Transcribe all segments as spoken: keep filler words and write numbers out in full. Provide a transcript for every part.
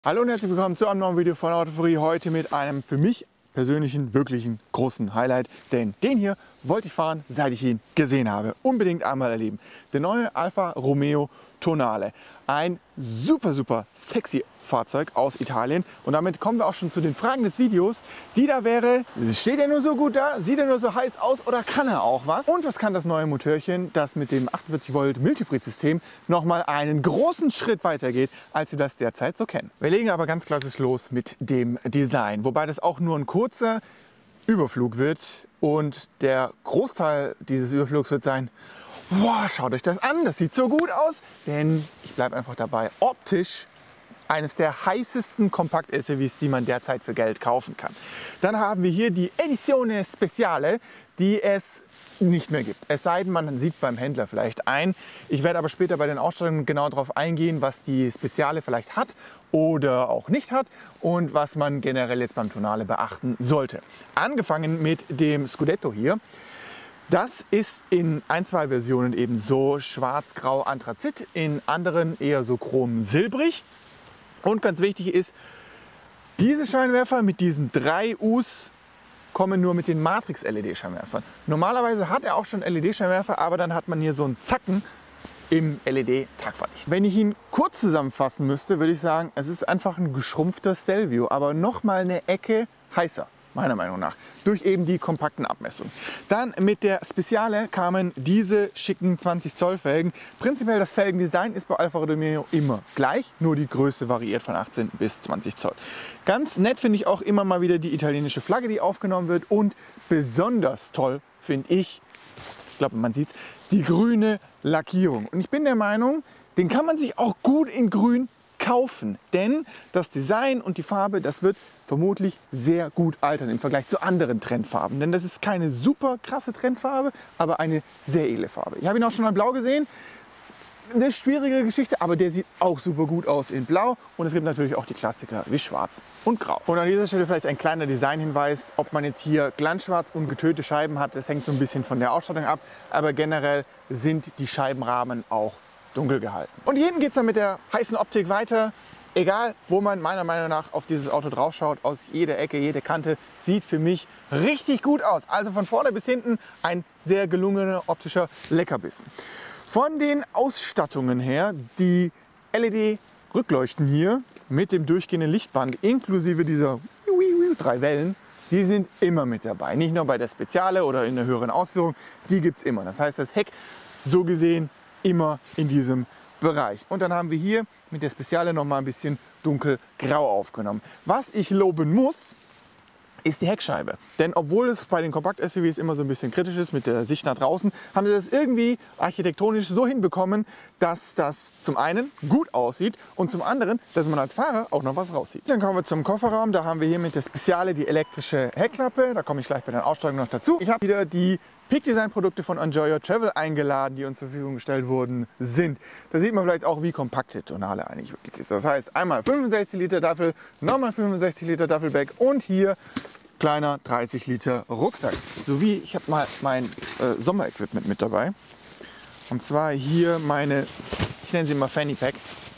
Hallo und herzlich willkommen zu einem neuen Video von Autoforie. Heute mit einem für mich persönlichen, wirklichen großen Highlight. Denn den hier wollte ich fahren, seit ich ihn gesehen habe. Unbedingt einmal erleben. Der neue Alfa Romeo Tonale. Ein super, super sexy Fahrzeug aus Italien. Und damit kommen wir auch schon zu den Fragen des Videos. Die da wäre, steht er nur so gut da? Sieht er nur so heiß aus oder kann er auch was? Und was kann das neue Motörchen, das mit dem achtundvierzig Volt Mildhybrid-System nochmal einen großen Schritt weiter geht, als wir das derzeit so kennen? Wir legen aber ganz klassisch los mit dem Design. Wobei das auch nur ein kurzer Überflug wird. Und der Großteil dieses Überflugs wird sein: Wow, schaut euch das an, das sieht so gut aus. Denn ich bleibe einfach dabei, optisch eines der heißesten Kompakt-S U Vs, die man derzeit für Geld kaufen kann. Dann haben wir hier die Edizione Speciale, die es nicht mehr gibt. Es sei denn, man sieht beim Händler vielleicht ein. Ich werde aber später bei den Ausstellungen genau darauf eingehen, was die Speziale vielleicht hat oder auch nicht hat und was man generell jetzt beim Tonale beachten sollte. Angefangen mit dem Scudetto hier. Das ist in ein, zwei Versionen eben so schwarz-grau Anthrazit, in anderen eher so chrom-silbrig. Und ganz wichtig ist, diese Scheinwerfer mit diesen drei U's kommen nur mit den Matrix-L E D-Scheinwerfern. Normalerweise hat er auch schon L E D-Scheinwerfer, aber dann hat man hier so einen Zacken im L E D-Tagfahrlicht. Wenn ich ihn kurz zusammenfassen müsste, würde ich sagen, es ist einfach ein geschrumpfter Stelvio, aber noch mal eine Ecke heißer, meiner Meinung nach, durch eben die kompakten Abmessungen. Dann mit der Speziale kamen diese schicken zwanzig Zoll Felgen. Prinzipiell das Felgendesign ist bei Alfa Romeo immer gleich, nur die Größe variiert von achtzehn bis zwanzig Zoll. Ganz nett finde ich auch immer mal wieder die italienische Flagge, die aufgenommen wird, und besonders toll finde ich, ich glaube man sieht es, die grüne Lackierung. Und ich bin der Meinung, den kann man sich auch gut in grün kaufen, denn das Design und die Farbe, das wird vermutlich sehr gut altern im Vergleich zu anderen Trendfarben. Denn das ist keine super krasse Trendfarbe, aber eine sehr edle Farbe. Ich habe ihn auch schon mal blau gesehen. Eine schwierige Geschichte, aber der sieht auch super gut aus in blau. Und es gibt natürlich auch die Klassiker wie schwarz und grau. Und an dieser Stelle vielleicht ein kleiner Designhinweis, ob man jetzt hier glanzschwarz und getönte Scheiben hat. Das hängt so ein bisschen von der Ausstattung ab, aber generell sind die Scheibenrahmen auch dunkel gehalten. Und hier hinten geht es dann mit der heißen Optik weiter. Egal, wo man meiner Meinung nach auf dieses Auto drauf schaut, aus jeder Ecke, jede Kante, sieht für mich richtig gut aus. Also von vorne bis hinten ein sehr gelungener optischer Leckerbissen. Von den Ausstattungen her, die L E D-Rückleuchten hier mit dem durchgehenden Lichtband inklusive dieser drei Wellen, die sind immer mit dabei. Nicht nur bei der Speziale oder in der höheren Ausführung, die gibt es immer. Das heißt, das Heck so gesehen immer in diesem Bereich. Und dann haben wir hier mit der Speziale noch mal ein bisschen dunkelgrau aufgenommen. Was ich loben muss, ist die Heckscheibe. Denn obwohl es bei den Kompakt-S U Vs immer so ein bisschen kritisch ist mit der Sicht nach draußen, haben sie das irgendwie architektonisch so hinbekommen, dass das zum einen gut aussieht und zum anderen, dass man als Fahrer auch noch was raussieht. Dann kommen wir zum Kofferraum. Da haben wir hier mit der Speziale die elektrische Heckklappe. Da komme ich gleich bei den Ausstellungen noch dazu. Ich habe wieder die Peak Design Produkte von Enjoy Your Travel eingeladen, die uns zur Verfügung gestellt worden sind. Da sieht man vielleicht auch, wie kompakt der Tonale eigentlich wirklich ist. Das heißt, einmal fünfundsechzig Liter Duffel, nochmal fünfundsechzig Liter Duffelbag und hier kleiner dreißig Liter Rucksack. Sowie, ich habe mal mein äh, Sommerequipment mit dabei. Und zwar hier meine, ich nenne sie mal Fanny Pack.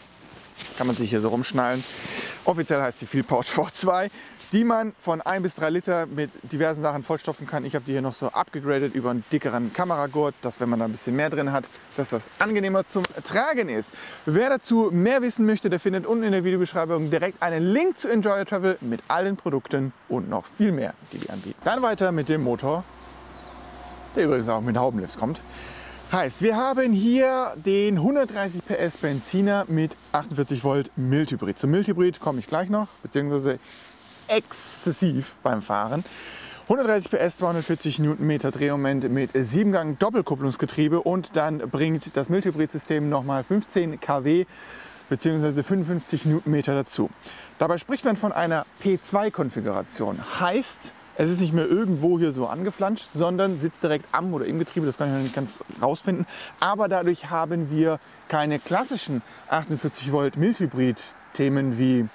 Kann man sich hier so rumschnallen. Offiziell heißt sie Field Pouch V zwei, die man von ein bis drei Liter mit diversen Sachen vollstopfen kann. Ich habe die hier noch so abgegradet über einen dickeren Kameragurt, dass, wenn man da ein bisschen mehr drin hat, dass das angenehmer zum Tragen ist. Wer dazu mehr wissen möchte, der findet unten in der Videobeschreibung direkt einen Link zu Enjoy Your Travel mit allen Produkten und noch viel mehr, die die anbieten. Dann weiter mit dem Motor, der übrigens auch mit Haubenlift kommt. Heißt, wir haben hier den hundertdreißig P S Benziner mit achtundvierzig Volt Mildhybrid. Zum Mildhybrid komme ich gleich noch, beziehungsweise exzessiv beim Fahren. hundertdreißig P S, zweihundertvierzig Newtonmeter Drehmoment mit sieben Gang Doppelkupplungsgetriebe, und dann bringt das Mildhybrid-System nochmal fünfzehn Kilowatt bzw. fünfundfünfzig Newtonmeter dazu. Dabei spricht man von einer P zwei Konfiguration. Heißt, es ist nicht mehr irgendwo hier so angeflanscht, sondern sitzt direkt am oder im Getriebe, das kann ich noch nicht ganz rausfinden. Aber dadurch haben wir keine klassischen achtundvierzig Volt Mildhybrid-Themen wie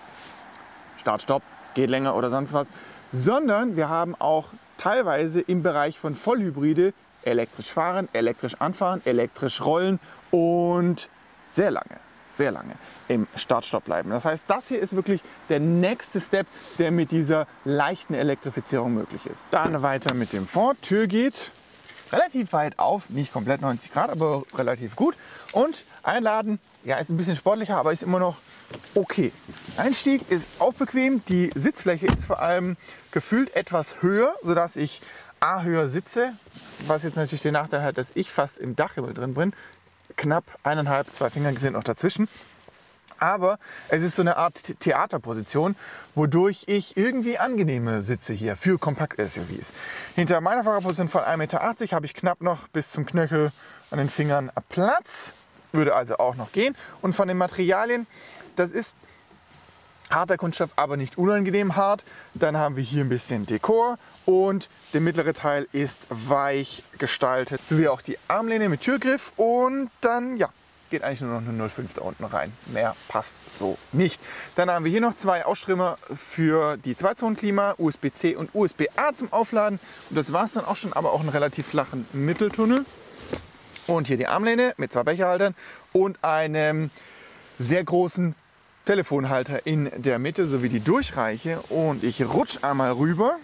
Start, Stopp, geht länger oder sonst was, sondern wir haben auch teilweise im Bereich von Vollhybride elektrisch fahren, elektrisch anfahren, elektrisch rollen und sehr lange, sehr lange im Start-Stopp bleiben. Das heißt, das hier ist wirklich der nächste Step, der mit dieser leichten Elektrifizierung möglich ist. Dann weiter mit dem Ford. Tür geht relativ weit auf, nicht komplett neunzig Grad, aber relativ gut. Und einladen, ja, ist ein bisschen sportlicher, aber ist immer noch okay. Einstieg ist auch bequem. Die Sitzfläche ist vor allem gefühlt etwas höher, sodass ich A, höher sitze, was jetzt natürlich den Nachteil hat, dass ich fast im Dachhimmel drin bin. Knapp eineinhalb, zwei Finger sind noch dazwischen. Aber es ist so eine Art Theaterposition, wodurch ich irgendwie angenehme sitze hier für Kompakt-S U Vs. Hinter meiner Fahrerposition von ein Meter achtzig habe ich knapp noch bis zum Knöchel an den Fingern Platz. Würde also auch noch gehen. Und von den Materialien, das ist harter Kunststoff, aber nicht unangenehm hart. Dann haben wir hier ein bisschen Dekor und der mittlere Teil ist weich gestaltet, sowie auch die Armlehne mit Türgriff. Und dann, ja, geht eigentlich nur noch eine null Komma fünf da unten rein. Mehr passt so nicht. Dann haben wir hier noch zwei Ausströmer für die Zwei-Zonen-Klima, U S B C und U S B A zum Aufladen. Und das war es dann auch schon, aber auch einen relativ flachen Mitteltunnel. Und hier die Armlehne mit zwei Becherhaltern und einem sehr großen Telefonhalter in der Mitte sowie die Durchreiche. Und ich rutsche einmal rüber.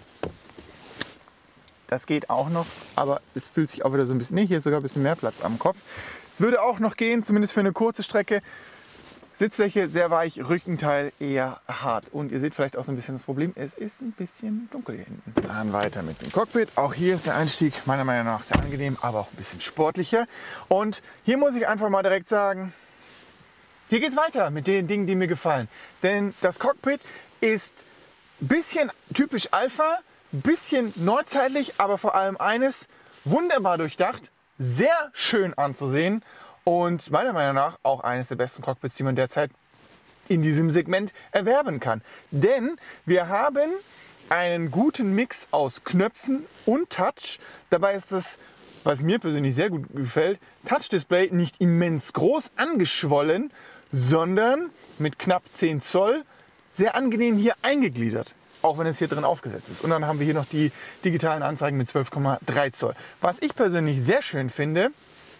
Das geht auch noch, aber es fühlt sich auch wieder so ein bisschen, nee, hier ist sogar ein bisschen mehr Platz am Kopf. Es würde auch noch gehen, zumindest für eine kurze Strecke. Sitzfläche sehr weich, Rückenteil eher hart. Und ihr seht vielleicht auch so ein bisschen das Problem, es ist ein bisschen dunkel hier hinten. Dann weiter mit dem Cockpit. Auch hier ist der Einstieg meiner Meinung nach sehr angenehm, aber auch ein bisschen sportlicher. Und hier muss ich einfach mal direkt sagen, hier geht es weiter mit den Dingen, die mir gefallen. Denn das Cockpit ist ein bisschen typisch Alpha, ein bisschen neuzeitlich, aber vor allem eines, wunderbar durchdacht, sehr schön anzusehen und meiner Meinung nach auch eines der besten Cockpits, die man derzeit in diesem Segment erwerben kann. Denn wir haben einen guten Mix aus Knöpfen und Touch. Dabei ist das, was mir persönlich sehr gut gefällt, Touch-Display nicht immens groß angeschwollen, sondern mit knapp zehn Zoll sehr angenehm hier eingegliedert. Auch wenn es hier drin aufgesetzt ist. Und dann haben wir hier noch die digitalen Anzeigen mit zwölf Komma drei Zoll. Was ich persönlich sehr schön finde,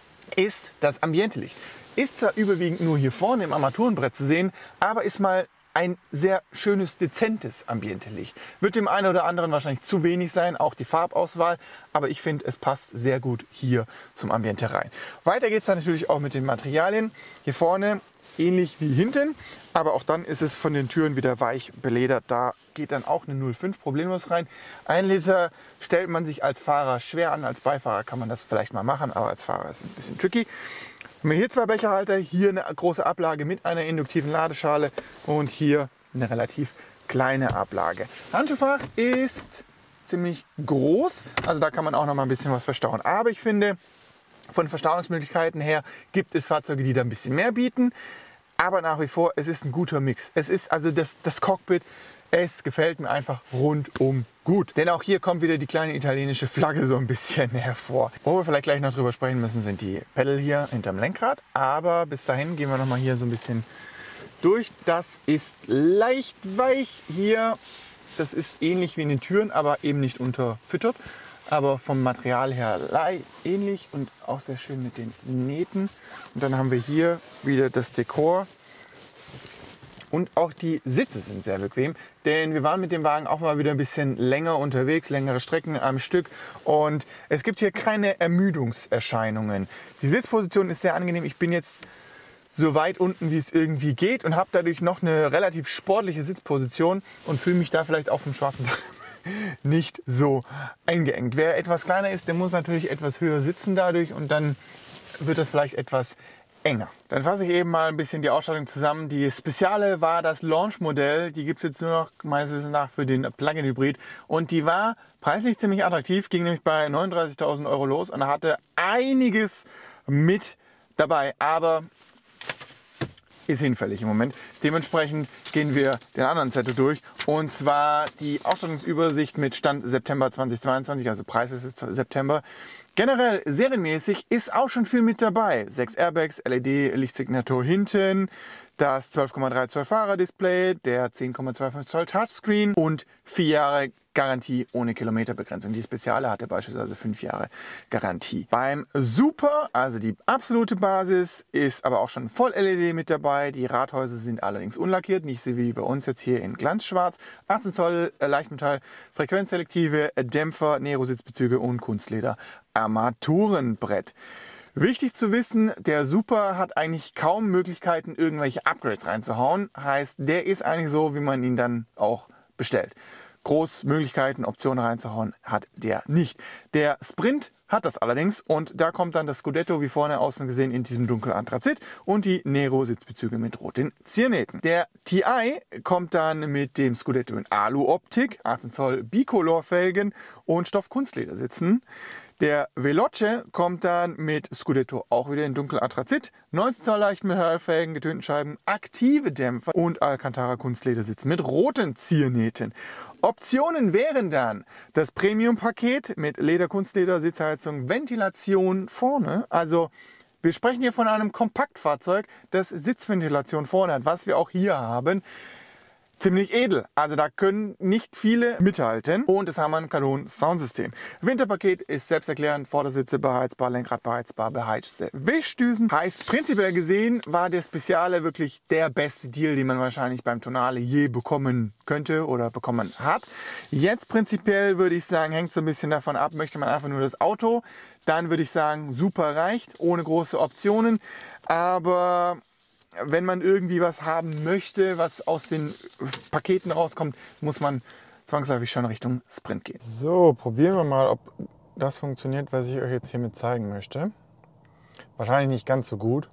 ist das Ambientelicht. Ist zwar überwiegend nur hier vorne im Armaturenbrett zu sehen, aber ist mal ein sehr schönes, dezentes Ambientelicht. Wird dem einen oder anderen wahrscheinlich zu wenig sein, auch die Farbauswahl, aber ich finde, es passt sehr gut hier zum Ambiente rein. Weiter geht es dann natürlich auch mit den Materialien. Hier vorne ähnlich wie hinten, aber auch dann ist es von den Türen wieder weich beledert. Da geht dann auch eine null Komma fünf problemlos rein. Ein Liter stellt man sich als Fahrer schwer an, als Beifahrer kann man das vielleicht mal machen, aber als Fahrer ist es ein bisschen tricky. Haben wir hier zwei Becherhalter, hier eine große Ablage mit einer induktiven Ladeschale und hier eine relativ kleine Ablage. Handschuhfach ist ziemlich groß, also da kann man auch noch mal ein bisschen was verstauen. Aber ich finde, von Verstauungsmöglichkeiten her gibt es Fahrzeuge, die da ein bisschen mehr bieten. Aber nach wie vor, es ist ein guter Mix. Es ist also das, das Cockpit, es gefällt mir einfach rundum gut. Denn auch hier kommt wieder die kleine italienische Flagge so ein bisschen hervor. Wo wir vielleicht gleich noch drüber sprechen müssen, sind die Pedal hier hinterm Lenkrad. Aber bis dahin gehen wir noch mal hier so ein bisschen durch. Das ist leicht weich hier. Das ist ähnlich wie in den Türen, aber eben nicht unterfüttert. Aber vom Material her ähnlich und auch sehr schön mit den Nähten. Und dann haben wir hier wieder das Dekor. Und auch die Sitze sind sehr bequem, denn wir waren mit dem Wagen auch mal wieder ein bisschen länger unterwegs, längere Strecken am Stück. Und es gibt hier keine Ermüdungserscheinungen. Die Sitzposition ist sehr angenehm. Ich bin jetzt so weit unten, wie es irgendwie geht und habe dadurch noch eine relativ sportliche Sitzposition und fühle mich da vielleicht auch vom schwarzen Dach nicht so eingeengt. Wer etwas kleiner ist, der muss natürlich etwas höher sitzen dadurch und dann wird das vielleicht etwas enger. Dann fasse ich eben mal ein bisschen die Ausstattung zusammen. Die Speziale war das Launch-Modell. Die gibt es jetzt nur noch meines Wissens nach für den Plug-in-Hybrid. Und die war preislich ziemlich attraktiv, ging nämlich bei neununddreißigtausend Euro los und hatte einiges mit dabei. Aber ist hinfällig im Moment. Dementsprechend gehen wir den anderen Zettel durch. Und zwar die Ausstattungsübersicht mit Stand September zweitausendzweiundzwanzig, also Preis ist September. Generell serienmäßig ist auch schon viel mit dabei. Sechs Airbags, L E D-Lichtsignatur hinten, das zwölf Komma drei Zoll Fahrerdisplay, der zehn Komma fünfundzwanzig Zoll Touchscreen und vier Jahre Garantie ohne Kilometerbegrenzung. Die Speziale hatte beispielsweise fünf Jahre Garantie. Beim Super, also die absolute Basis, ist aber auch schon Voll-L E D mit dabei. Die Radhäuser sind allerdings unlackiert, nicht so wie bei uns jetzt hier in Glanzschwarz. achtzehn Zoll äh, Leichtmetall, frequenzselektive Dämpfer, Nero-Sitzbezüge und Kunstleder Armaturenbrett. Wichtig zu wissen, der Super hat eigentlich kaum Möglichkeiten, irgendwelche Upgrades reinzuhauen. Heißt, der ist eigentlich so, wie man ihn dann auch bestellt. Groß Möglichkeiten, Optionen reinzuhauen, hat der nicht. Der Sprint hat das allerdings und da kommt dann das Scudetto, wie vorne außen gesehen, in diesem dunklen Anthrazit und die Nero-Sitzbezüge mit roten Ziernähten. Der T I kommt dann mit dem Scudetto in Alu-Optik, achtzehn Zoll Bicolor-Felgen und Stoff-Kunstledersitzen. Der Veloce kommt dann mit Scudetto auch wieder in dunkel Anthrazit, neunzehn Zoll Leichtmetallfelgen, getönten Scheiben, aktive Dämpfer und Alcantara Kunstledersitzen mit roten Ziernähten. Optionen wären dann das Premium-Paket mit Leder-Kunstleder, Sitzheizung, Ventilation vorne. Also wir sprechen hier von einem Kompaktfahrzeug, das Sitzventilation vorne hat, was wir auch hier haben. Ziemlich edel, also da können nicht viele mithalten und es haben wir ein Kanon-Soundsystem. Winterpaket ist selbsterklärend, Vordersitze beheizbar, Lenkrad beheizbar, beheizte Wischdüsen. Heißt, prinzipiell gesehen war der Speziale wirklich der beste Deal, den man wahrscheinlich beim Tonale je bekommen könnte oder bekommen hat. Jetzt prinzipiell würde ich sagen, hängt so ein bisschen davon ab, möchte man einfach nur das Auto, dann würde ich sagen, super reicht, ohne große Optionen, aber wenn man irgendwie was haben möchte, was aus den Paketen rauskommt, muss man zwangsläufig schon Richtung Sprint gehen. So, probieren wir mal, ob das funktioniert, was ich euch jetzt hiermit zeigen möchte. Wahrscheinlich nicht ganz so gut.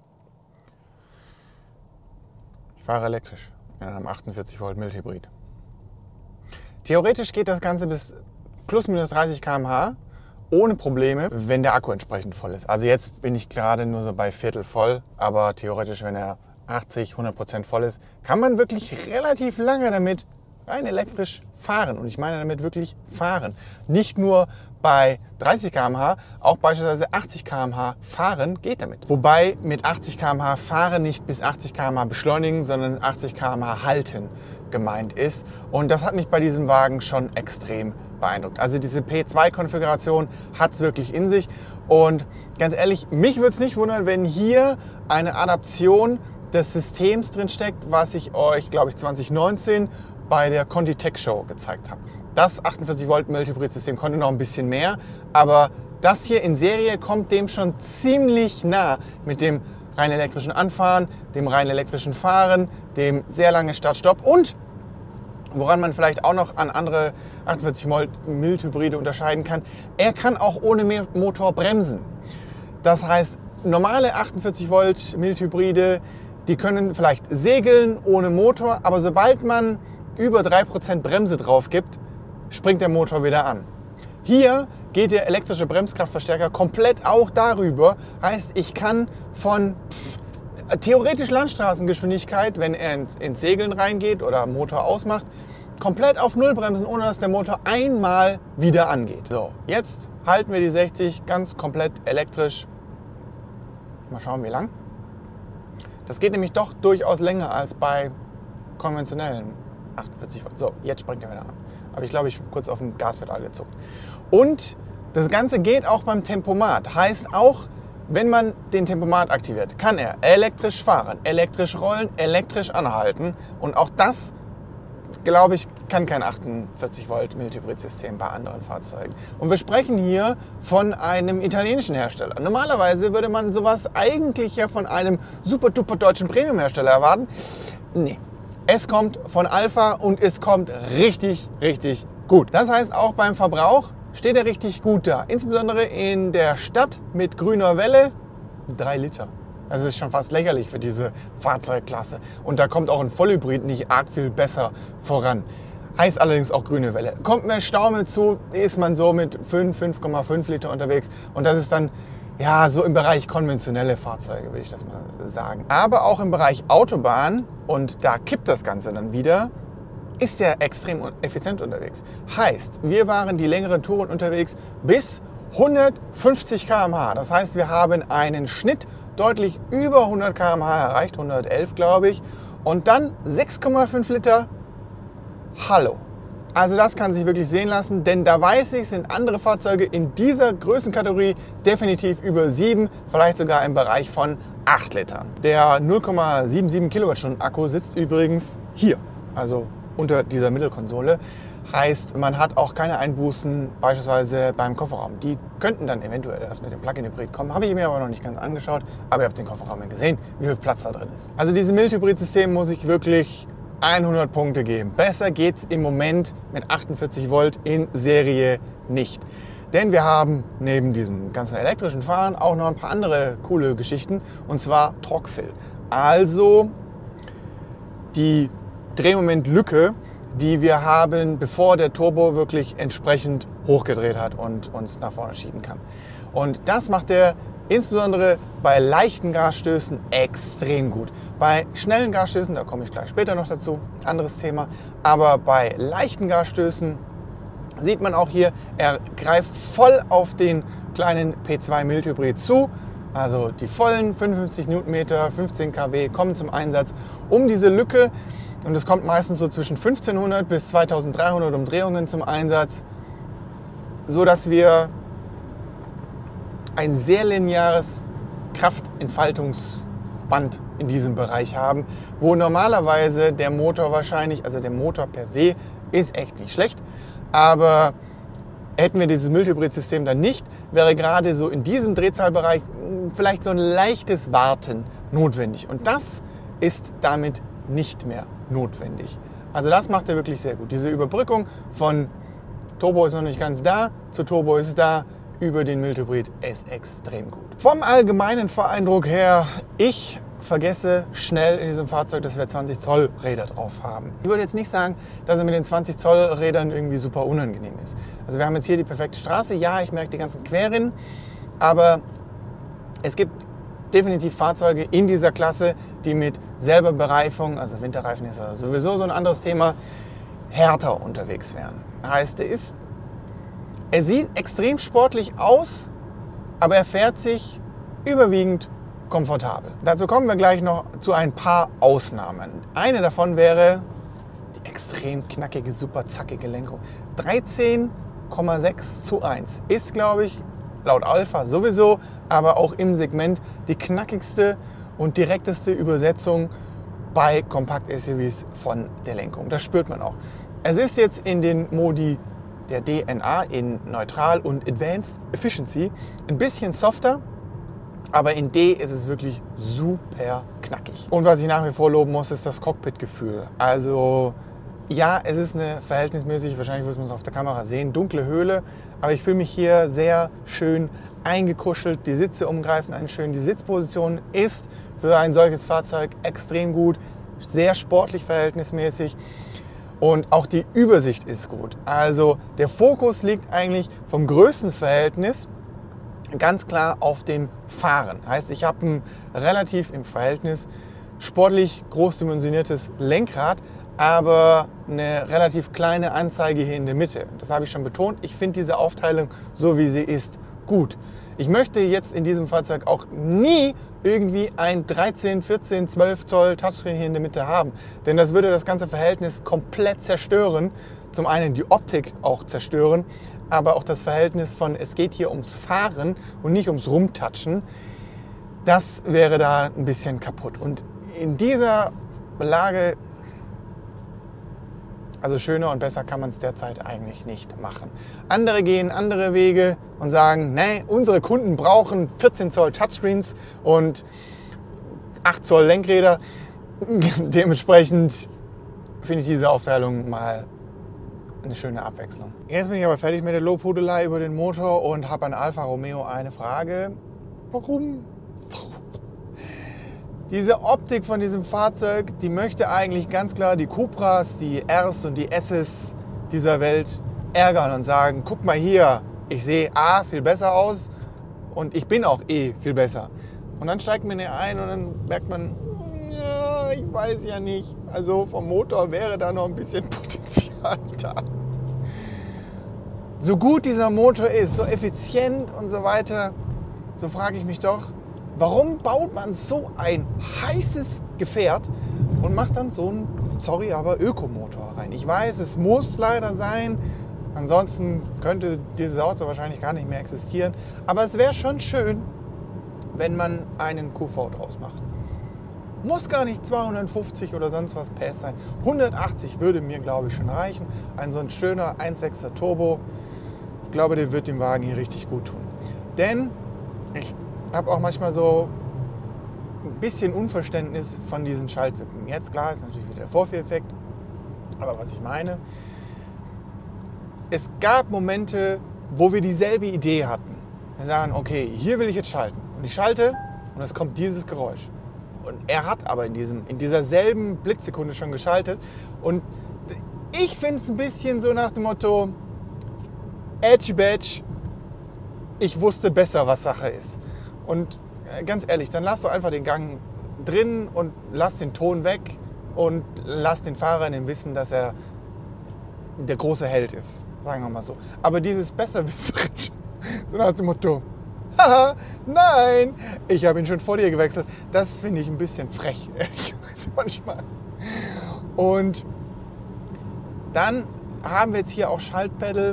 Ich fahre elektrisch in einem achtundvierzig Volt Mildhybrid. Theoretisch geht das Ganze bis plus minus dreißig Kilometer pro Stunde ohne Probleme, wenn der Akku entsprechend voll ist. Also jetzt bin ich gerade nur so bei Viertel voll, aber theoretisch, wenn er achtzig, hundert Prozent voll ist, kann man wirklich relativ lange damit rein elektrisch fahren. Und ich meine damit wirklich fahren. Nicht nur bei dreißig Kilometer pro Stunde, auch beispielsweise achtzig Kilometer pro Stunde fahren geht damit. Wobei mit achtzig Kilometer pro Stunde fahren nicht bis achtzig Kilometer pro Stunde beschleunigen, sondern achtzig Kilometer pro Stunde halten gemeint ist. Und das hat mich bei diesem Wagen schon extrem beeindruckt. Also diese P zwei Konfiguration hat es wirklich in sich. Und ganz ehrlich, mich würde es nicht wundern, wenn hier eine Adaption des Systems drin steckt, was ich euch, glaube ich, zwanzig neunzehn bei der Conti Tech Show gezeigt habe. Das achtundvierzig Volt Mildhybrid-System konnte noch ein bisschen mehr, aber das hier in Serie kommt dem schon ziemlich nah mit dem rein elektrischen Anfahren, dem rein elektrischen Fahren, dem sehr lange Start-Stopp und woran man vielleicht auch noch an andere achtundvierzig Volt Mildhybride unterscheiden kann, er kann auch ohne Motor bremsen. Das heißt, normale achtundvierzig Volt Mildhybride, die können vielleicht segeln ohne Motor, aber sobald man über drei Prozent Bremse drauf gibt, springt der Motor wieder an. Hier geht der elektrische Bremskraftverstärker komplett auch darüber. Heißt, ich kann von pff, theoretisch Landstraßengeschwindigkeit, wenn er ins Segeln reingeht oder Motor ausmacht, komplett auf Null bremsen, ohne dass der Motor einmal wieder angeht. So, jetzt halten wir die sechzig ganz komplett elektrisch. Mal schauen, wie lang. Das geht nämlich doch durchaus länger als bei konventionellen achtundvierzig Volt. So, jetzt springt er wieder an. Aber ich glaube, ich habe kurz auf dem Gaspedal gezuckt. Und das Ganze geht auch beim Tempomat. Heißt auch, wenn man den Tempomat aktiviert, kann er elektrisch fahren, elektrisch rollen, elektrisch anhalten. Und auch das, glaube ich, kann kein achtundvierzig Volt Mildhybrid-System bei anderen Fahrzeugen. Und wir sprechen hier von einem italienischen Hersteller. Normalerweise würde man sowas eigentlich ja von einem super-duper deutschen Premium-Hersteller erwarten. Nee. Es kommt von Alfa und es kommt richtig, richtig gut. Das heißt, auch beim Verbrauch steht er richtig gut da. Insbesondere in der Stadt mit grüner Welle, drei Liter. Das ist schon fast lächerlich für diese Fahrzeugklasse. Und da kommt auch ein Vollhybrid nicht arg viel besser voran. Heißt allerdings auch grüne Welle. Kommt mehr Stau mit zu, ist man so mit fünf, fünf Komma fünf Liter unterwegs. Und das ist dann ja so im Bereich konventionelle Fahrzeuge, würde ich das mal sagen. Aber auch im Bereich Autobahn, und da kippt das Ganze dann wieder, ist er extrem effizient unterwegs. Heißt, wir waren die längeren Touren unterwegs bis hundertfünfzig Kilometer pro Stunde. Das heißt, wir haben einen Schnitt deutlich über hundert Kilometer pro Stunde erreicht, hundertelf glaube ich. Und dann sechs Komma fünf Liter. Hallo. Also das kann sich wirklich sehen lassen, denn da weiß ich, sind andere Fahrzeuge in dieser Größenkategorie definitiv über sieben, vielleicht sogar im Bereich von acht Litern. Der null Komma siebenundsiebzig Kilowattstunden Akku sitzt übrigens hier, also unter dieser Mittelkonsole. Heißt, man hat auch keine Einbußen beispielsweise beim Kofferraum. Die könnten dann eventuell erst mit dem Plug-in-Hybrid kommen. Habe ich mir aber noch nicht ganz angeschaut, aber ihr habt den Kofferraum ja gesehen, wie viel Platz da drin ist. Also diesem Mild-Hybrid-System muss ich wirklich hundert Punkte geben. Besser geht es im Moment mit achtundvierzig Volt in Serie nicht. Denn wir haben neben diesem ganzen elektrischen Fahren auch noch ein paar andere coole Geschichten, und zwar Torque-Fill. Also die Drehmomentlücke, die wir haben, bevor der Turbo wirklich entsprechend hochgedreht hat und uns nach vorne schieben kann. Und das macht er insbesondere bei leichten Gasstößen extrem gut. Bei schnellen Gasstößen, da komme ich gleich später noch dazu, anderes Thema, aber bei leichten Gasstößen sieht man auch hier, er greift voll auf den kleinen P zwei Mild Hybrid zu. Also die vollen fünfundfünfzig Newtonmeter, fünfzehn Kilowatt kommen zum Einsatz, um diese Lücke, und es kommt meistens so zwischen fünfzehnhundert bis zweitausenddreihundert Umdrehungen zum Einsatz, so dass wir ein sehr lineares Kraftentfaltungsband in diesem Bereich haben, wo normalerweise der Motor wahrscheinlich, also der Motor per se ist echt nicht schlecht, aber hätten wir dieses Mild-Hybrid-System dann nicht, wäre gerade so in diesem Drehzahlbereich vielleicht so ein leichtes Warten notwendig, und das ist damit nicht mehr notwendig. Also das macht er wirklich sehr gut. Diese Überbrückung von Turbo ist noch nicht ganz da, zu Turbo ist da, über den Mild-Hybrid ist extrem gut. Vom allgemeinen Fahreindruck her, ich vergesse schnell in diesem Fahrzeug, dass wir zwanzig Zoll Räder drauf haben. Ich würde jetzt nicht sagen, dass er mit den zwanzig Zoll Rädern irgendwie super unangenehm ist. Also wir haben jetzt hier die perfekte Straße, ja, ich merke die ganzen Querrinnen, aber es gibt definitiv Fahrzeuge in dieser Klasse, die mit selber Bereifung, also Winterreifen ist ja sowieso so ein anderes Thema, härter unterwegs wären. Heißt, er ist Er sieht extrem sportlich aus, aber er fährt sich überwiegend komfortabel. Dazu kommen wir gleich noch zu ein paar Ausnahmen. Eine davon wäre die extrem knackige, super zackige Lenkung. dreizehn Komma sechs zu eins ist, glaube ich, laut Alpha sowieso, aber auch im Segment die knackigste und direkteste Übersetzung bei Kompakt-S U Vs von der Lenkung. Das spürt man auch. Es ist jetzt in den Modi der D N A in Neutral und Advanced Efficiency ein bisschen softer, aber in D ist es wirklich super knackig. Und was ich nach wie vor loben muss, ist das Cockpit-Gefühl. Also ja, es ist eine verhältnismäßig, wahrscheinlich wird man es auf der Kamera sehen, dunkle Höhle, aber ich fühle mich hier sehr schön eingekuschelt. Die Sitze umgreifen einen schön. Die Sitzposition ist für ein solches Fahrzeug extrem gut, sehr sportlich verhältnismäßig. Und auch die Übersicht ist gut. Also der Fokus liegt eigentlich vom Größenverhältnis ganz klar auf dem Fahren. Heißt, ich habe ein relativ im Verhältnis sportlich großdimensioniertes Lenkrad, aber eine relativ kleine Anzeige hier in der Mitte. Das habe ich schon betont. Ich finde diese Aufteilung, so wie sie ist, gut. Ich möchte jetzt in diesem Fahrzeug auch nie irgendwie ein dreizehn, vierzehn, zwölf Zoll Touchscreen hier in der Mitte haben. Denn das würde das ganze Verhältnis komplett zerstören. Zum einen die Optik auch zerstören, aber auch das Verhältnis von, es geht hier ums Fahren und nicht ums Rumtatschen. Das wäre da ein bisschen kaputt. Und in dieser Lage, also schöner und besser kann man es derzeit eigentlich nicht machen. Andere gehen andere Wege und sagen, nee, unsere Kunden brauchen vierzehn Zoll Touchscreens und acht Zoll Lenkräder. Dementsprechend finde ich diese Aufteilung mal eine schöne Abwechslung. Jetzt bin ich aber fertig mit der Lobhudelei über den Motor und habe an Alfa Romeo eine Frage. Warum? Warum? Diese Optik von diesem Fahrzeug, die möchte eigentlich ganz klar die Cupras, die Rs und die S's dieser Welt ärgern und sagen, guck mal hier, ich sehe A viel besser aus und ich bin auch E viel besser. Und dann steigt man hier ein und dann merkt man, ja, ich weiß ja nicht. Also vom Motor wäre da noch ein bisschen Potenzial da. So gut dieser Motor ist, so effizient und so weiter, so frage ich mich doch, Warum baut man so ein heißes Gefährt und macht dann so einen, sorry, aber Ökomotor rein? Ich weiß, es muss leider sein. Ansonsten könnte dieses Auto wahrscheinlich gar nicht mehr existieren. Aber es wäre schon schön, wenn man einen Q V draus macht. Muss gar nicht zweihundertfünfzig oder sonst was P S sein. hundertachtzig würde mir, glaube ich, schon reichen. Ein so ein schöner eins Komma sechser Turbo. Ich glaube, der wird dem Wagen hier richtig gut tun. Denn ich habe auch manchmal so ein bisschen Unverständnis von diesen Schaltwippen. Jetzt, klar, ist natürlich wieder der Vorführeffekt. Aber was ich meine, es gab Momente, wo wir dieselbe Idee hatten. Wir sagen, okay, hier will ich jetzt schalten. Und ich schalte und es kommt dieses Geräusch. Und er hat aber in, diesem, in dieser selben Blitzsekunde schon geschaltet. Und ich finde es ein bisschen so nach dem Motto, Edge Badge, ich wusste besser, was Sache ist. Und ganz ehrlich, dann lass doch einfach den Gang drin und lass den Ton weg und lass den Fahrer in dem Wissen, dass er der große Held ist. Sagen wir mal so. Aber dieses Besserwisserisch, so nach dem Motto, haha, nein, ich habe ihn schon vor dir gewechselt. Das finde ich ein bisschen frech, ehrlicherweise manchmal. Und dann haben wir jetzt hier auch Schaltpedal,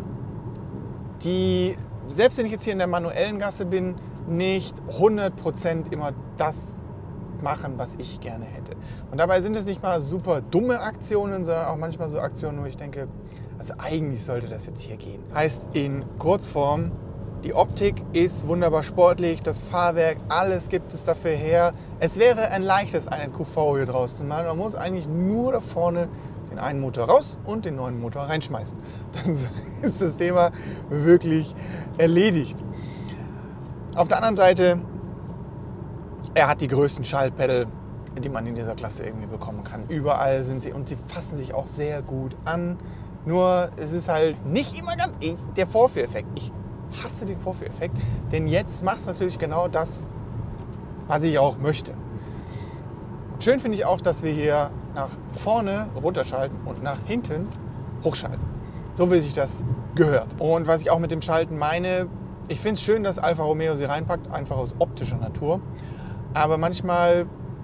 die, selbst wenn ich jetzt hier in der manuellen Gasse bin, nicht hundert Prozent immer das machen, was ich gerne hätte. Und dabei sind es nicht mal super dumme Aktionen, sondern auch manchmal so Aktionen, wo ich denke, also eigentlich sollte das jetzt hier gehen. Heißt in Kurzform, die Optik ist wunderbar sportlich, das Fahrwerk, alles gibt es dafür her. Es wäre ein leichtes, einen Q V hier draus zu machen. Man muss eigentlich nur da vorne den einen Motor raus und den neuen Motor reinschmeißen. Dann ist das Thema wirklich erledigt. Auf der anderen Seite, er hat die größten Schaltpedal, die man in dieser Klasse irgendwie bekommen kann. Überall sind sie und sie fassen sich auch sehr gut an. Nur es ist halt nicht immer ganz der Vorführeffekt. Ich hasse den Vorführeffekt, denn jetzt macht es natürlich genau das, was ich auch möchte. Schön finde ich auch, dass wir hier nach vorne runterschalten und nach hinten hochschalten. So wie sich das gehört. Und was ich auch mit dem Schalten meine, ich finde es schön, dass Alfa Romeo sie reinpackt, einfach aus optischer Natur. Aber manchmal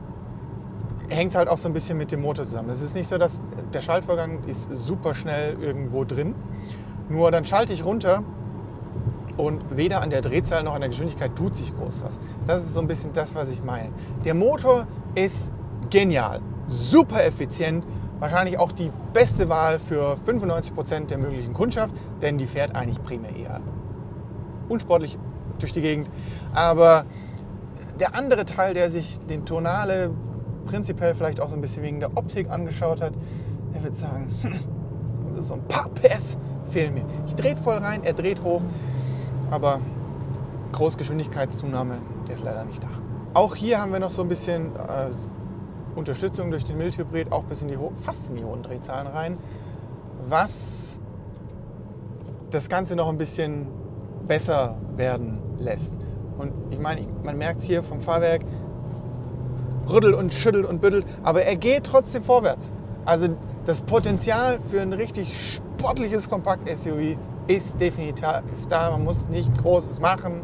hängt es halt auch so ein bisschen mit dem Motor zusammen. Es ist nicht so, dass der Schaltvorgang ist super schnell irgendwo drin. Nur dann schalte ich runter und weder an der Drehzahl noch an der Geschwindigkeit tut sich groß was. Das ist so ein bisschen das, was ich meine. Der Motor ist genial, super effizient, wahrscheinlich auch die beste Wahl für fünfundneunzig Prozent der möglichen Kundschaft, denn die fährt eigentlich primär eher unsportlich durch die Gegend. Aber der andere Teil, der sich den Tonale prinzipiell vielleicht auch so ein bisschen wegen der Optik angeschaut hat, der wird sagen, das ist so ein paar P S fehlen mir. Ich drehe voll rein, er dreht hoch, aber Großgeschwindigkeitszunahme, der ist leider nicht da. Auch hier haben wir noch so ein bisschen äh, Unterstützung durch den Mildhybrid, auch bis in die fast in die hohen Drehzahlen rein, was das Ganze noch ein bisschen besser werden lässt. Und ich meine, man merkt es hier vom Fahrwerk, rüttelt und schüttelt und büttelt, aber er geht trotzdem vorwärts. Also das Potenzial für ein richtig sportliches Kompakt-S U V ist definitiv da. Man muss nicht groß was machen.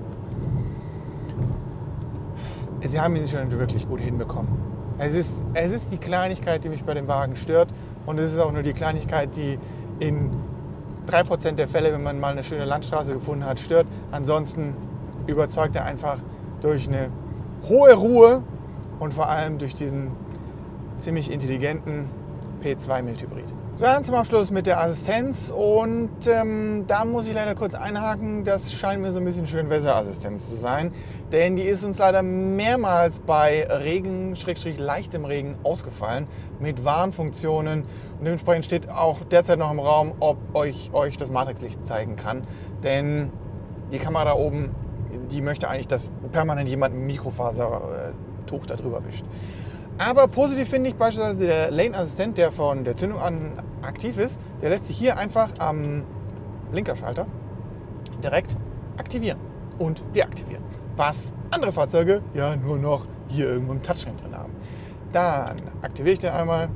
Sie haben ihn schon wirklich gut hinbekommen. Es ist, es ist die Kleinigkeit, die mich bei dem Wagen stört. Und es ist auch nur die Kleinigkeit, die in drei Prozent der Fälle, wenn man mal eine schöne Landstraße gefunden hat, stört. Ansonsten überzeugt er einfach durch eine hohe Ruhe und vor allem durch diesen ziemlich intelligenten P zwei Mildhybrid. Dann zum Abschluss mit der Assistenz und ähm, da muss ich leider kurz einhaken, das scheint mir so ein bisschen Schönwetterassistenz zu sein, denn die ist uns leider mehrmals bei Regen, Schrägstrich leichtem Regen ausgefallen mit Warnfunktionen und dementsprechend steht auch derzeit noch im Raum, ob euch, euch das Matrixlicht zeigen kann, denn die Kamera da oben, die möchte eigentlich, dass permanent jemand ein Mikrofasertuch da drüber wischt. Aber positiv finde ich beispielsweise der Lane-Assistent, der von der Zündung an aktiv ist, der lässt sich hier einfach am Blinkerschalter direkt aktivieren und deaktivieren. Was andere Fahrzeuge ja nur noch hier irgendwo im Touchscreen drin haben. Dann aktiviere ich den einmal.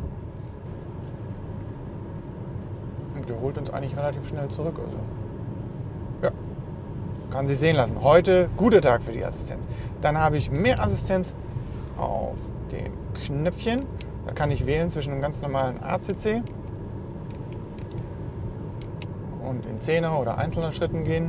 Und der holt uns eigentlich relativ schnell zurück. Also, ja. kann sich sehen lassen. Heute guter Tag für die Assistenz. Dann habe ich mehr Assistenz auf dem Knöpfchen. Da kann ich wählen zwischen einem ganz normalen A C C und in Zehner oder einzelnen Schritten gehen.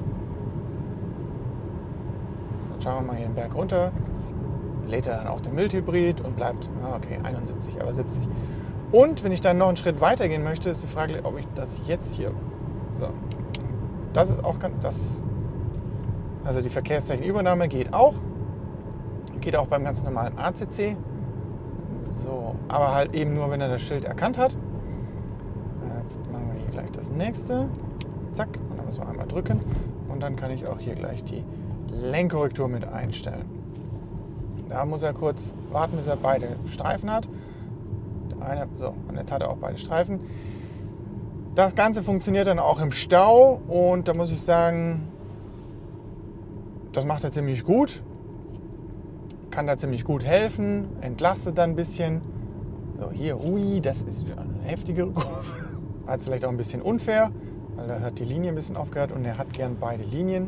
Dann schauen wir mal hier den Berg runter. Lädt er dann auch den Mild-Hybrid und bleibt, okay, einundsiebzig, aber siebzig. Und wenn ich dann noch einen Schritt weiter gehen möchte, ist die Frage, ob ich das jetzt hier, so, das ist auch ganz, das, also die Verkehrszeichenübernahme geht auch, geht auch beim ganz normalen A C C, so, aber halt eben nur, wenn er das Schild erkannt hat. Jetzt machen wir hier gleich das nächste, zack, und dann müssen wir einmal drücken und dann kann ich auch hier gleich die Lenkkorrektur mit einstellen. Da muss er kurz warten, bis er beide Streifen hat. Der eine, so, und jetzt hat er auch beide Streifen. Das Ganze funktioniert dann auch im Stau und da muss ich sagen, das macht er ziemlich gut. Kann da ziemlich gut helfen, entlastet dann ein bisschen. So, hier, ui, das ist eine heftige Kurve. War jetzt vielleicht auch ein bisschen unfair, weil da hat die Linie ein bisschen aufgehört und er hat gern beide Linien.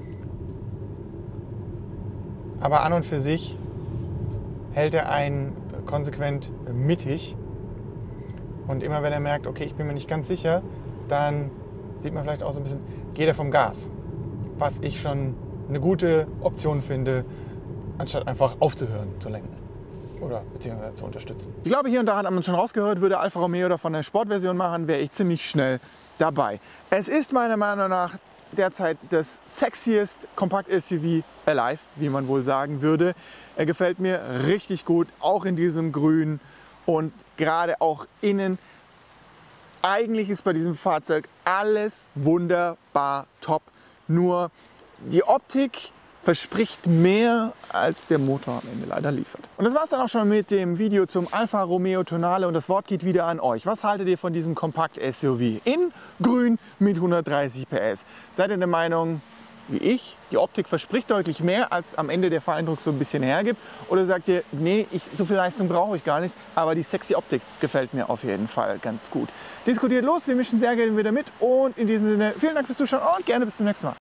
Aber an und für sich hält er einen konsequent mittig. Und immer wenn er merkt, okay, ich bin mir nicht ganz sicher, dann sieht man vielleicht auch so ein bisschen, geht er vom Gas. Was ich schon eine gute Option finde, anstatt einfach aufzuhören zu lenken oder beziehungsweise zu unterstützen. Ich glaube, hier und da hat man schon rausgehört, würde Alfa Romeo davon eine Sportversion machen, wäre ich ziemlich schnell dabei. Es ist meiner Meinung nach derzeit das sexiest Kompakt-S U V alive, wie man wohl sagen würde. Er gefällt mir richtig gut, auch in diesem Grün und gerade auch innen. Eigentlich ist bei diesem Fahrzeug alles wunderbar top, nur die Optik verspricht mehr, als der Motor am Ende leider liefert. Und das war es dann auch schon mit dem Video zum Alfa Romeo Tonale und das Wort geht wieder an euch. Was haltet ihr von diesem Kompakt-S U V in Grün mit hundertdreißig P S? Seid ihr der Meinung, wie ich, die Optik verspricht deutlich mehr, als am Ende der Fahreindruck so ein bisschen hergibt? Oder sagt ihr, nee, ich, so viel Leistung brauche ich gar nicht, aber die sexy Optik gefällt mir auf jeden Fall ganz gut. Diskutiert los, wir mischen sehr gerne wieder mit und in diesem Sinne vielen Dank fürs Zuschauen und gerne bis zum nächsten Mal.